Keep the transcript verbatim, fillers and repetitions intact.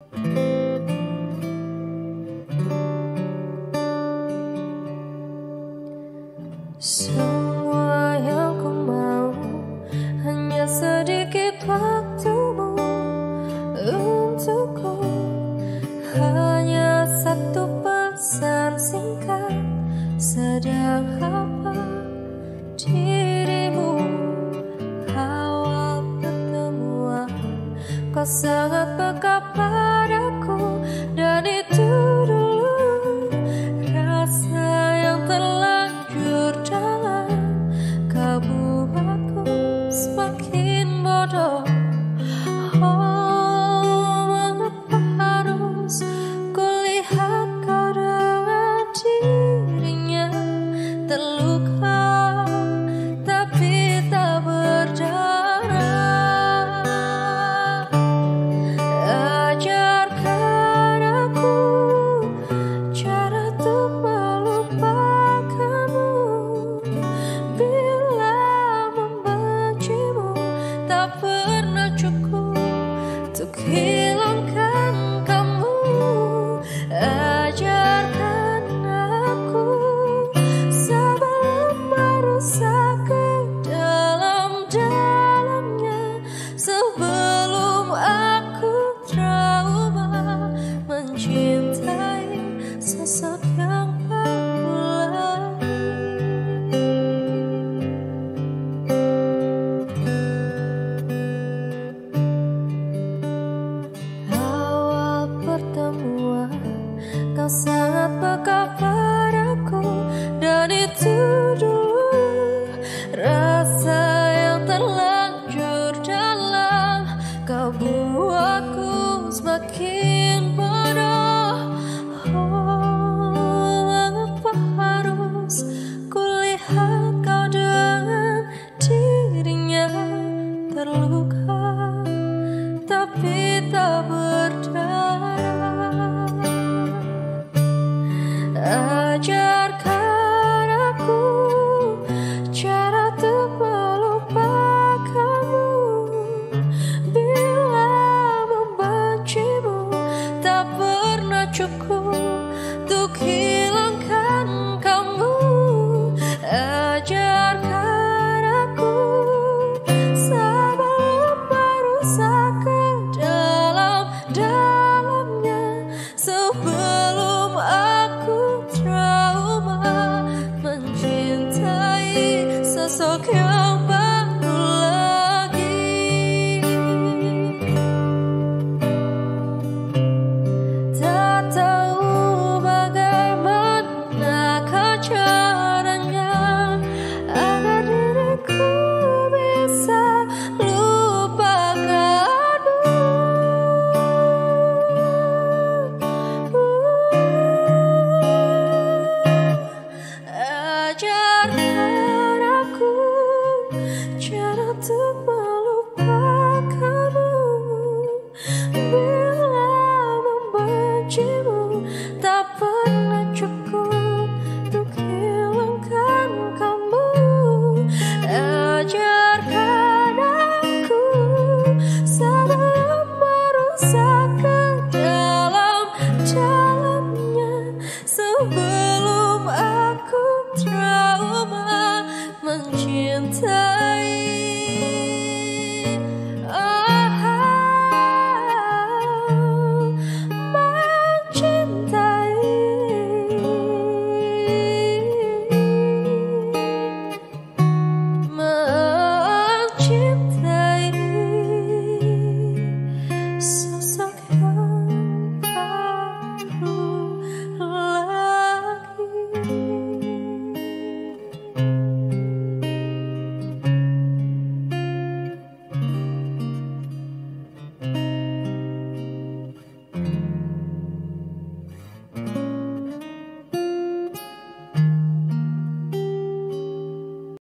Semua yang ku mau hanya sedikit waktumu untukku, hanya satu pesan singkat. Sedang apa dirimu? Awal pertemuan kau sangat peka padaku, dan itu dulu rasa yang terlanjur dalam. Kau buatku semakin bodoh. Oh, mengapa harus kulihat kau dengan dirinya terluka tapi tak berdarah. Ajarkan aku cara untuk melupakanmu. Bila membencimu tak pernah cukup untuk hilangkan